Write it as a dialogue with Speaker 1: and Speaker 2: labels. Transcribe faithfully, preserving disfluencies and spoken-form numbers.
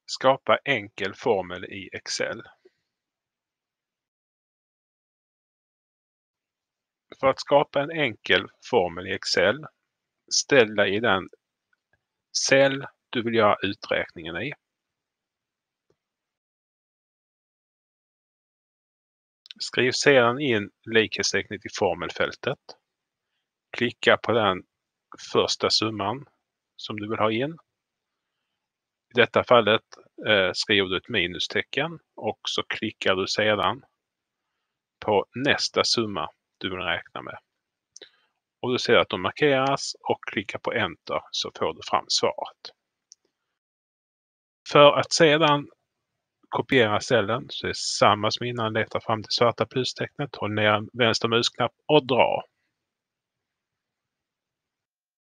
Speaker 1: Skapa enkel formel i Excel. För att skapa en enkel formel i Excel, ställ dig i den cell du vill göra uträkningen i. Skriv sedan in likhetstecknet i formelfältet. Klicka på den första summan som du vill ha in. I detta fallet eh, skriver du ett minustecken och så klickar du sedan på nästa summa du vill räkna med. Och du ser att de markeras och klickar på enter så får du fram svaret. För att sedan kopiera cellen så är det samma som innan, leta fram det svarta plustecknet, håll ner vänster musknapp och dra.